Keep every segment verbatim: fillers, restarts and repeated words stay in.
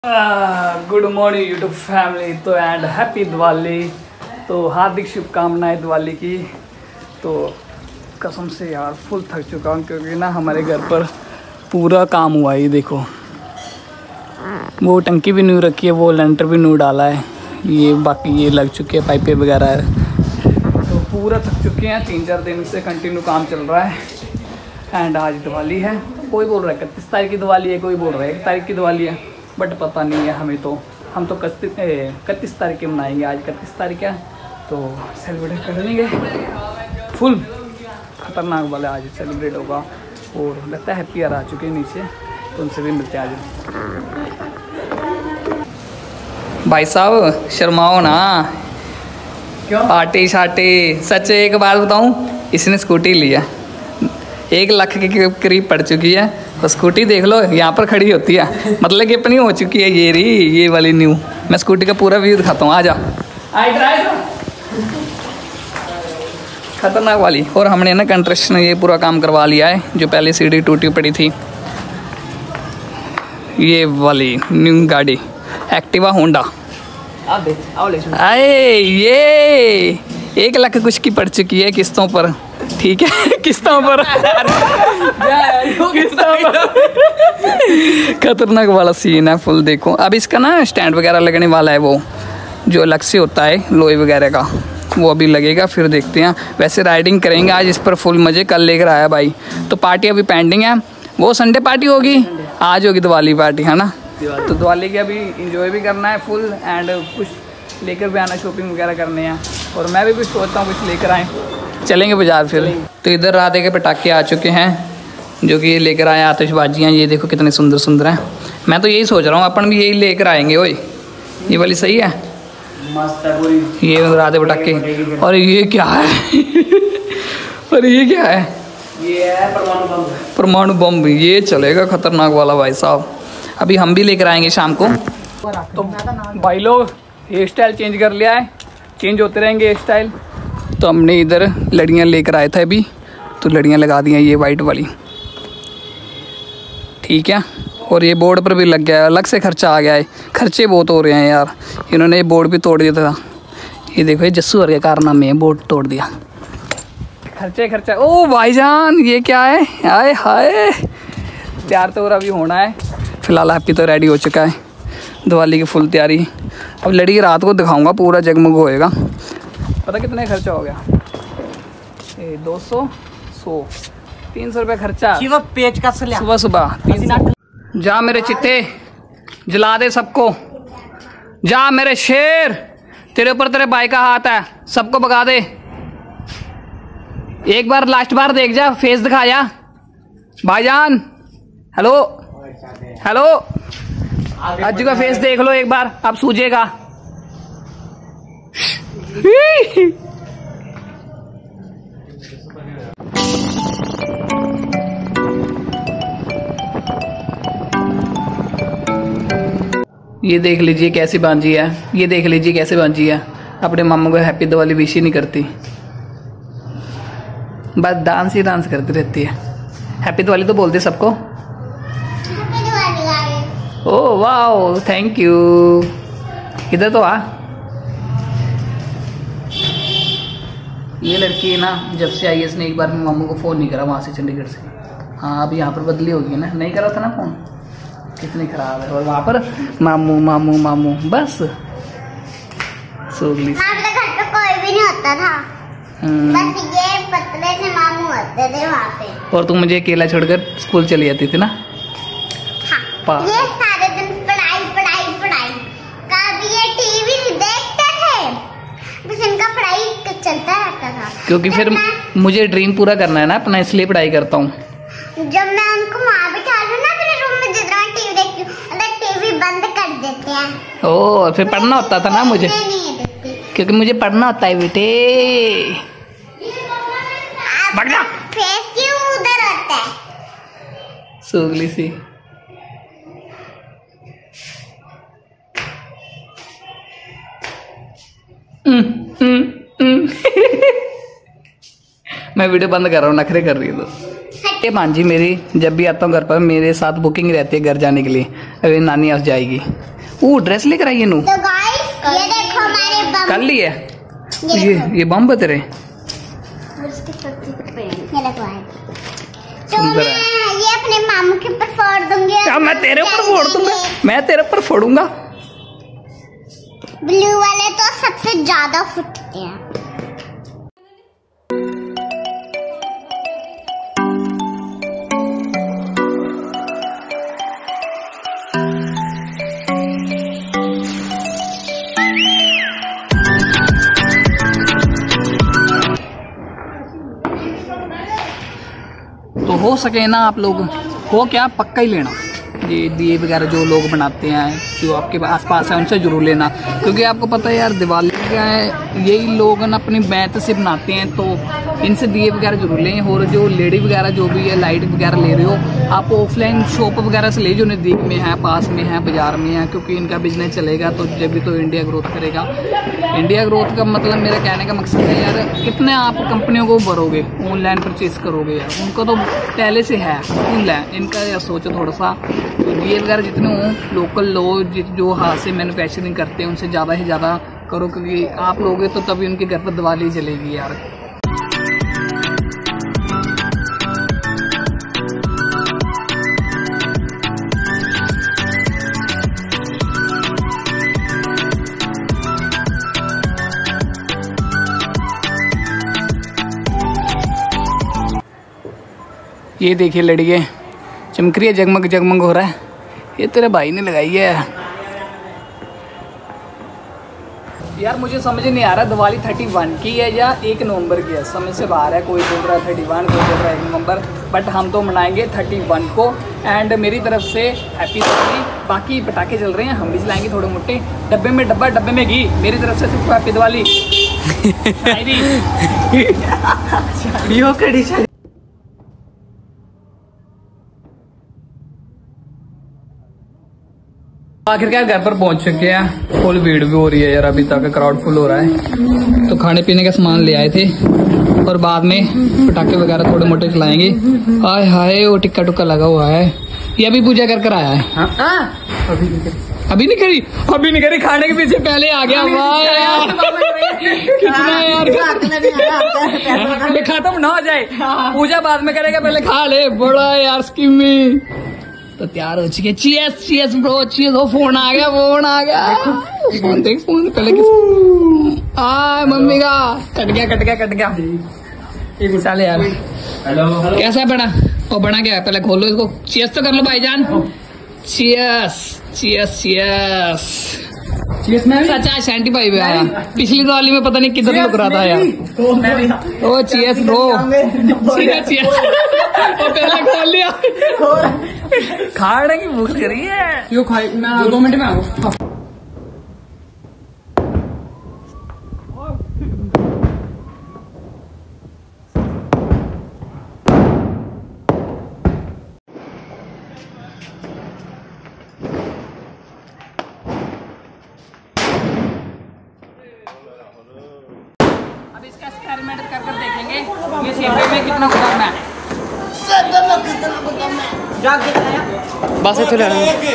Good morning YouTube family. तो and happy Diwali. तो हार्दिक शुभकामनाएं दिवाली की। तो कसम से यार फुल थक चुका हूँ क्योंकि ना हमारे घर पर पूरा काम हुआ है। देखो वो टंकी भी न्यू रखी है, वो लेंटर भी न्यू डाला है, ये बाकी ये लग चुके हैं पाइपें वगैरह है। तो पूरा थक चुके हैं, तीन चार दिन से कंटिन्यू काम चल रहा है। एंड आज दिवाली है। कोई बोल रहा है इकतीस तारीख की दिवाली है, कोई बोल रहा है एक तारीख की दिवाली है, बट पता नहीं है हमें। तो हम तो इकतीस तारीख के मनाएंगे। आज इकतीस तारीख है तो सेलिब्रेट करेंगे। फुल खतरनाक वाला आज सेलिब्रेट होगा। और लगता है हैप्पी आ चुके हैं नीचे, तो उनसे भी मिलते हैं आज। भाई साहब शर्माओ ना, क्यों पार्टी शार्टी। सच एक बात बताऊं, इसने स्कूटी लिया एक लाख के करीब पड़ चुकी है। तो स्कूटी देख लो यहाँ पर खड़ी होती है, मतलब कि अपनी हो चुकी है ये रही, ये वाली न्यू। मैं स्कूटी का पूरा व्यू दिखाता हूँ, आ जा। आई ड्राइव खतरनाक वाली। और हमने ना कंस्ट्रक्शन ये पूरा काम करवा लिया है, जो पहले सीढ़ी टूटी पड़ी थी। ये वाली न्यू गाड़ी एक्टिवा होंडा, आए ये एक लाख कुछ की पड़ चुकी है किस्तों पर। ठीक है किस्तों पर किस्तों पर खतरनाक वाला सीन है फुल। देखो अब इसका ना स्टैंड वगैरह लगने वाला है, वो जो अलग से होता है लोहे वगैरह का, वो अभी लगेगा। फिर देखते हैं। वैसे राइडिंग करेंगे आज इस पर फुल मज़े। कल लेकर आया भाई। तो पार्टी अभी पेंडिंग है, वो संडे पार्टी होगी, आज होगी दिवाली पार्टी, है ना। तो दिवाली की अभी इंजॉय भी करना है फुल। एंड कुछ लेकर भी आना, शॉपिंग वगैरह करने हैं। और मैं भी कुछ सोचता हूँ कुछ लेकर आएँ, चलेंगे बाजार फिर। तो इधर राधे के पटाखे आ चुके हैं, जो कि ये लेकर आए आतिशबाजियाँ। ये देखो कितने सुंदर सुंदर हैं। मैं तो यही सोच रहा हूँ अपन भी यही लेकर आएंगे। ओए ये वाली सही है, मस्त है पूरी। ये राधे पटाखे। और ये क्या है और ये क्या है, ये है परमाणु बम। परमाणु बम ये चलेगा खतरनाक वाला भाई साहब। अभी हम भी लेकर आएंगे शाम को। तो भाई लोग हेयर स्टाइल चेंज कर लिया है, चेंज होते रहेंगे हेयर स्टाइल। तो हमने इधर लड़ियाँ लेकर आए थे अभी, तो लड़ियाँ लगा दी हैं ये वाइट वाली, ठीक है। और ये बोर्ड पर भी लग गया है, अलग से खर्चा आ गया है। खर्चे बहुत हो रहे हैं यार, इन्होंने ये बोर्ड भी तोड़ दिया था। ये देखो ये जस्सू के कारनामे में बोर्ड तोड़ दिया। खर्चे खर्चा। ओ भाईजान ये क्या है, हाय हाय। तैयार तो और अभी होना है। फिलहाल हैप्पी तो रेडी हो चुका है, दिवाली की फुल तैयारी। अब लड़ी रात को दिखाऊंगा, पूरा जगमग होएगा। पता कितने खर्चा हो गया, ए, दो सौ सौ तीन सौ रुपये खर्चा पेज का सुबह सुबह। जा मेरे चिट्टे जला दे सबको, जा मेरे शेर, तेरे ऊपर तेरे भाई का हाथ है, सबको भगा दे। एक बार लास्ट बार देख जा, फेस दिखा जा भाईजान। हेलो हेलो अज्जू का फेस देख लो एक बार, अब सूझेगा। ये देख लीजिए कैसी बांझी है, ये देख लीजिए कैसे बांझी है। अपने मामू को हैप्पी दिवाली विश ही नहीं करती, बस डांस ही डांस करती रहती है। हैप्पी दिवाली तो बोलते सबको। Oh wow thank you. इधर तो आ। ये लड़की है ना, जब से आई है इसने एक बार मामू को फ़ोन नहीं करा वहाँ से चंडीगढ़ से। हाँ अब यहाँ पर बदली होगी ना, नहीं करा था ना फ़ोन। कितनी ख़राब है। और वहाँ पर मामू मामू मामू बस सोगली। घर पे कोई भी नहीं होता था, बस ये पतले से मामू होते थे वहाँ पे। और तुम मुझे अकेला छोड़कर स्कूल चली जाती थी ना। हाँ, ये सारे दिन पढ़ाई पढ़ाई पढ़ाई, कभी ये टीवी नहीं देखते थे, बस इनका पढ़ाई चलता रहता था। क्योंकि फिर मुझे ड्रीम पूरा करना है ना अपना, इसलिए पढ़ाई करता हूँ। जब मैं उनको वहाँ बिठा लूँ ना अपने रूम में, जितना टीवी देखती हूँ टीवी बंद कर देते हैं। ओह फिर पढ़ना होता था ना मुझे, क्योंकि मुझे पढ़ना होता है बेटे। भाग जा। फेस क्यों उधर होता है सोगली सी। मैं वीडियो बंद कर रहा हूँ, नखरे कर रही है तो। ये मांझी मेरी जब भी आता हूँ घर पर मेरे साथ बुकिंग रहती है घर जाने के लिए। अरे नानी हंस जाएगी। वो ड्रेस लेकर आई है नू। तो गाइस ये देखो हमारे बम कर ली है ये ये बम बत रहे। ये देखो तो मैं ये अपने मामू के ऊपर फोड़ दूंगी। क्या मैं तेरे ऊपर फोड़ दूंगा? मैं तेरे ऊपर फोड़ूंगा। ब्लू वाले तो सबसे ज्यादा फूटते हैं। तो हो सके ना आप लोग हो क्या पक्का ही लेना। ये दिए वगैरह जो लोग बनाते हैं जो आपके आसपास है उनसे जरूर लेना, क्योंकि आपको पता है यार दिवाली क्या है, यही लोग ना अपनी मेहनत से बनाते हैं, तो इनसे दिए वगैरह जरूर लें। और जो लेडी वगैरह जो भी है लाइट वगैरह ले रहे हो आप ऑफलाइन शॉप वगैरह से ले, जो नज़दीक में है, पास में है, बाजार में है, क्योंकि इनका बिजनेस चलेगा तो जब भी तो इंडिया ग्रोथ करेगा। इंडिया ग्रोथ का मतलब मेरा कहने का मकसद है यार, कितने आप कंपनियों को भरोगे, ऑनलाइन परचेज करोगे यार, उनको तो पहले से है फुल है। इनका यार सोचो थोड़ा सा, दिए वगैरह जितने हों लोकल लो जो हाथ से मैन्युफैक्चरिंग करते हैं उनसे ज़्यादा से ज़्यादा करो, क्योंकि आप लोगे तो तभी उनके घर पर दिवाली चलेगी यार। ये देखिए लड़िए चमक रही है, जगमग जगमग हो रहा है। ये तेरे भाई ने लगाई है यार। मुझे समझ नहीं आ रहा दिवाली थर्टी वन की है या एक नवंबर की है, समझ से बाहर है। कोई बोल रहा है थर्टी वन, कोई बोल रहा है एक नवंबर, बट हम तो मनाएंगे थर्टी वन को। एंड मेरी तरफ से हैप्पी दिवाली। बाकी पटाखे चल रहे हैं, हम भी चलाएंगे थोड़े मोटे, डब्बे में डब्बा डब्बे में घी। मेरी तरफ से सबको हैप्पी दिवाली। आखिरकार घर पर पहुंच चुके हैं। फुल भीड़ भी हो रही है यार, अभी तक क्राउड फुल हो रहा है। तो खाने पीने का सामान ले आए थे और बाद में पटाखे वगैरह थोड़े मोटे चलाएंगे। हाय हाय वो टिक्का टुक्का लगा हुआ है। ये अभी पूजा कर कर आया है। हाँ? अभी नहीं करी अभी नहीं करी अभी नहीं करी खाने के पीछे पहले आ गया। वाह यार कितना यार खत्म ना हो जाए, पूजा बाद में करेगा, पहले खा ले। बड़ा यार स्कीमी तो तैयार हो चुके। Cheers cheers bro cheers. हो फोन आ गया फोन आ गया फोन देख फोन पहले किस आ मम्मी का कट गया कट गया कट गया चल यार। हेलो कैसा बना? ओ बना क्या? पहले खोलो इसको। चीयर्स तो कर लो भाईजान। Cheers cheers cheers cheers. मैं सच्चा शैंटी भाई भी आया। पिछली दिवाली में पता नहीं किधर लुक रहा था यार। Oh cheers bro cheers cheers. पहले खोल लिया। खाने की भूख करी है यो खाई। मैं दो मिनट में आऊँ। अब इसका एक्सपेरिमेंट कर कर देखेंगे ये सेब में कितना गुदाम है। बस इतने ले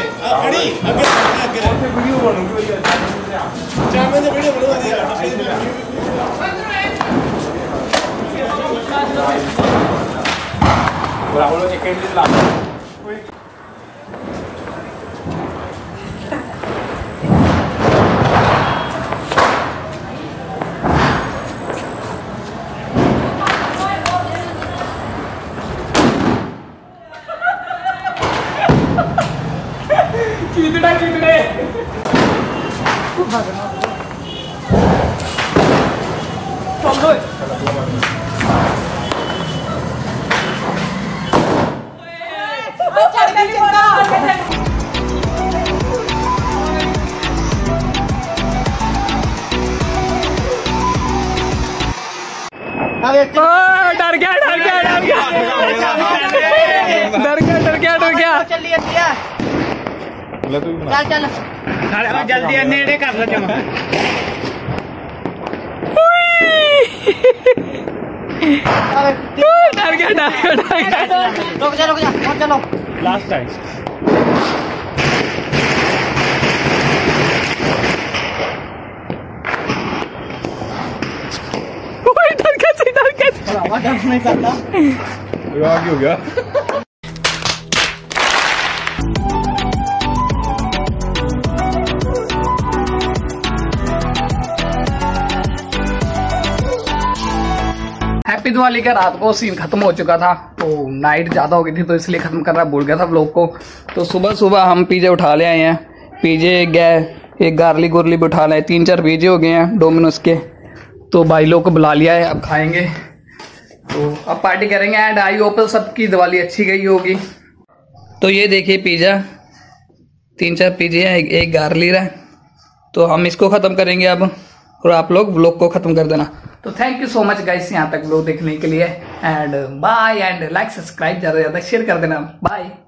चीतड़े चीतड़े चल दो। डर गया डर गया डर गया डर गया डर गया डर गया। चल चल जल्दी नेड़े कर लो जमा। डर गया डर गया। रुक जा रुक जा चलो लास्ट टाइम। नहीं खाता आगे हो गया। हैप्पी दिवाली का रात को सीन खत्म हो चुका था, तो नाइट ज्यादा हो गई थी तो इसलिए खत्म करना भूल गया था व्लॉग को। तो सुबह सुबह हम पिज्जे उठा ले आए हैं, पिज्जे गए, एक गार्लिक गुरली भी उठा लाए, तीन चार पिज्जे हो गए हैं डोमिनोज के। तो भाई लोग को बुला लिया है, अब खाएंगे, तो अब पार्टी करेंगे। एंड आई होप सबकी दिवाली अच्छी गई होगी। तो ये देखिए पिज्जा, तीन चार पिज्जे हैं, एक, एक गार्लिक है। तो हम इसको खत्म करेंगे अब, और आप लोग व्लॉग को खत्म कर देना। तो thank you so much guys यहाँ तक व्लॉग देखने के लिए, and bye, and like subscribe ज्यादा से ज्यादा शेयर कर देना। बाय।